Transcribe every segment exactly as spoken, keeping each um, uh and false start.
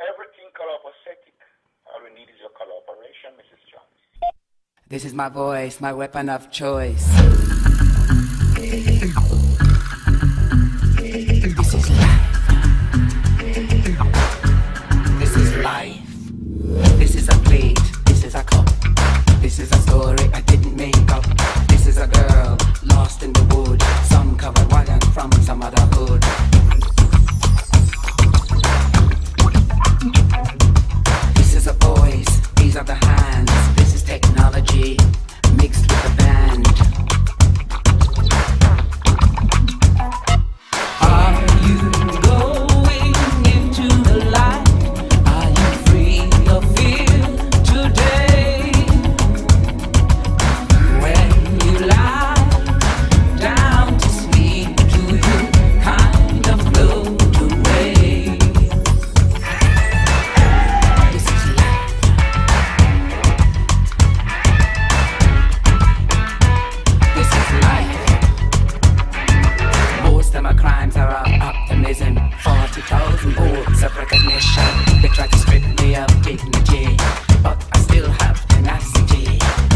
everything collaborative. All we need is your collaboration, Missus Jones. This is my voice, my weapon of choice. This is life. This is life. This is a plate. This is a cup. This is a story I didn't make up. This is a girl lost in the wood. Some covered wagon from some other hood. This is a voice. These are the hands. This is technology mixed with a band. Are you going into the light? Are you free of fear today? When you lie down to sleep, do you kind of float away? This is life. This is life. Most of my crimes are of optimism. Forty thousand volts of recognition. They try to strip me of dignity, but I still have tenacity.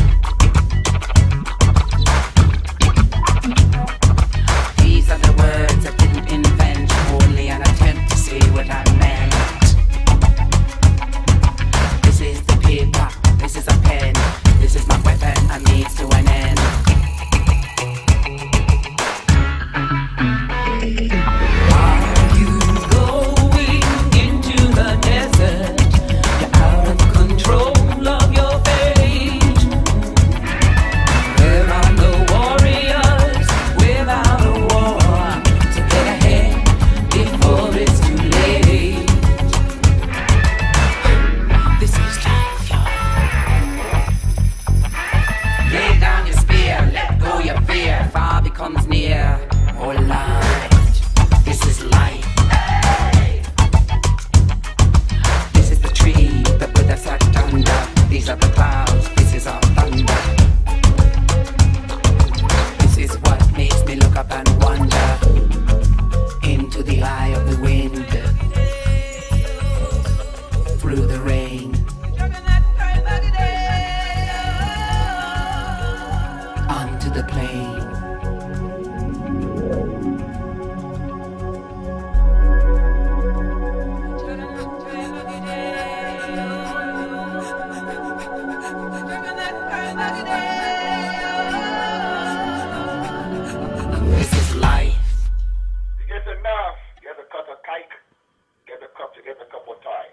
These are the words I didn't invent, only an attempt to say what I meant. This is the paper, this is a pen, this is my weapon, I means to an end. Are you going into the desert? You're out of control of your fate. Where are the warriors without a war to get ahead before it's too late? This is life, y'all. Lay down your spear, let go your fear. Far becomes near. Oh, light. This is light. This is the tree, the Buddha sat under. These are the clouds, this is our thunder. This is what makes me look up and wonder into the eye of the wind, through the rain, onto the plain. This is life. You get enough, get a cut of cake, get a cup, you get a cup of tie.